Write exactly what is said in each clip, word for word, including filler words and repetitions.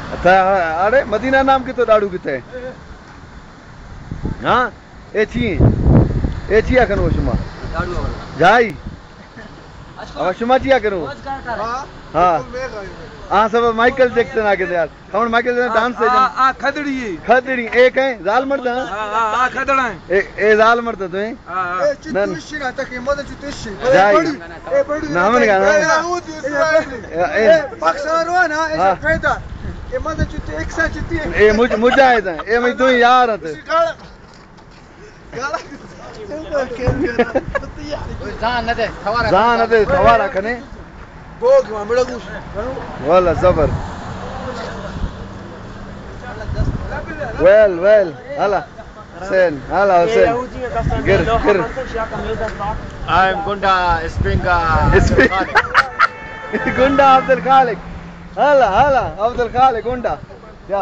अरे मदीना नाम कितो डाड़ू किथे हाँ ए छी ए छिया करो शुमा जाई अब शुमा छिया करो हाँ हाँ सब माइकल जैक्सन आके यार हम माइकल जैक्सन डांस से आ आ खदड़ी खदड़ी एक है जाल मर्द हां हां हां खदड़ा है ए ए जाल मर्द तो है हां ए चित्तुशी रहता के मदद चित्तुशी ए बड़ी नाम ने गाना ए पाकिस्तान हो ना ऐसा फायदा ए मदद चित्त एक साथ चित्ती ए मुझ मुजाहिद है ए मैं तू यार है जान न दे सवार जान न दे सवार रखने बोग में मिलगुश والله زبر ويل ويل هلا حسين هلا حسين قر قر I'm Gunda Springa Gunda عبد الخالق هلا هلا عبد الخالق Gunda يا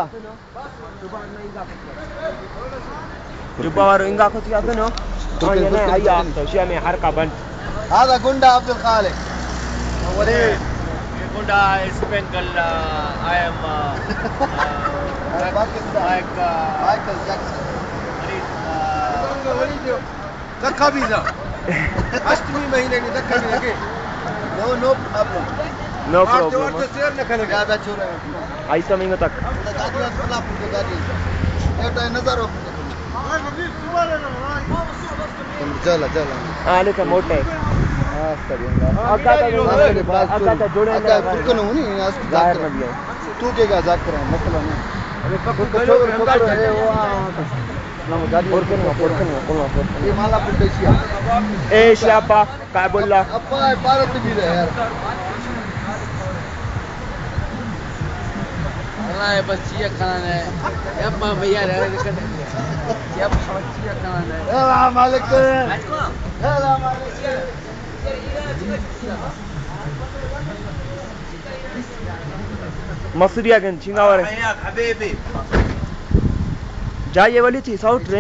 جبار إنجا كنت يا بنو أنا هيا توشيا من حركة بند هذا Gunda عبد الخالق وليه Gunda Springal I am like Michael Jackson धक्का भी ना अष्टमी महीने में धक्का भी लगे no no problem no problem तो शेर न खने ज्यादा छोरा ऐसा महीने तक गाड़ी वाला पुल गाड़ी ये तो नजर हो चला चला हां लेकिन मोटे हां सरिया अक्का अक्का अक्का जोड़े अक्का पुरकन होनी आज जाहिर में भी है तू के का जाकर है मतलब नहीं अबे पक्का छोड़ छोड़ है वो ना गाड़ी पुरकन पुरकन पुरकन ये माला पुरकसिया ए शापा काय बोलला अप्पा भारत भी रहे यार والله بس شيء كان يا ما भैया रह कट يا شيء كان يلا مالك يلا مالك مصريا كان شينغاور يا حبيبي جايه वाली थी साउथ रे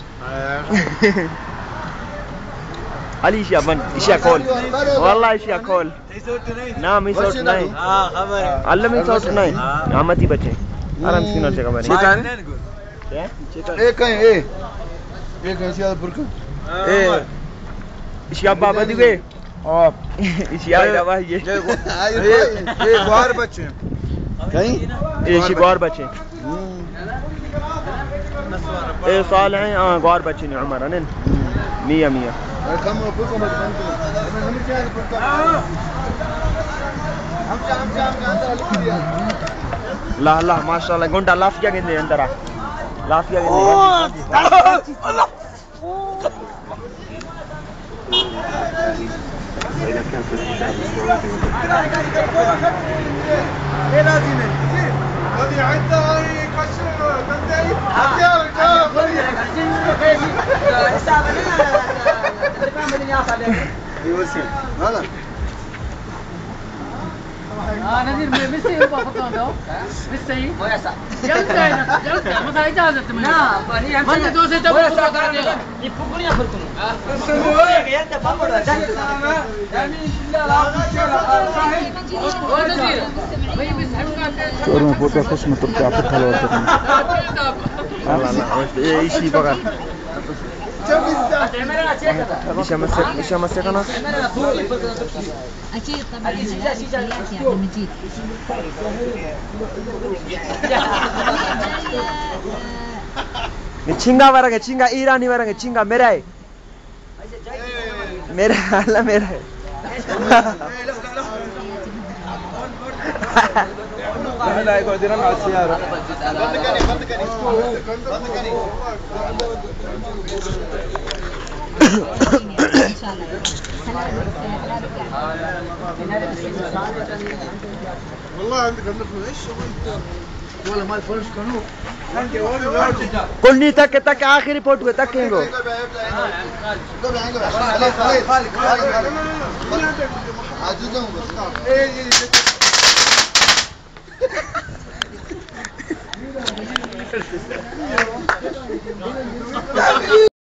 علي ايش يا بن ايش يا كول والله ايش يا كول نعم ايش صوت नहीं हां खबर अल्लाह में صوت नहीं आमती बच्चे आराम से नोट खबर चेतन क्या चेतन ए कहीं ए ए कहीं सियाल पुरकन ए ايش يا بابا دي वे आप ايش يا दवा ये ये ये बार बच्चे कहीं ايش غار बच्चे ए صالح اه غار बच्चे ने उमर अनन مية مية كم بكم هم جاي بكم हम हम हम अंदर लिख दिया لا لا ما شاء الله गुंडा लाफिया कहंदे अंदर आ लाफिया कहंदे अल्लाह هذه عده هاي كشر بندي هذا हाँ नज़ीर मैं मिस्से ही बात करता हूँ मिस्से ही जल्द है ना जल्द है मतलब इजाज़त में ना बनी हम तो दो से जब पूरा कर देगा ये पुकड़ियाँ फिर तुम यार तो पापड़ जाने जाने ला नज़ीर भाई मिस हम का और मैं पूरा कुछ मत क्या पता लगा لا لا ये इसी बगा ايش امسك ايش امسك انا اكيد طبعا ياتي عبد المجيد चिंगा वरंगे चिंगा ईरानी वरंगे चिंगा मेरा है मेरा अल्लाह मेरा है لا يقعد يرمي على السيارة बंद करी बंद करी बंद करी ان شاء الله والله عندك عندك ايش سويت ولا ما الفلوس كانوا عندي ولا كل ني تك تك اخر فوटो तक केंगो خلاص خالد خالد عجوزهم بس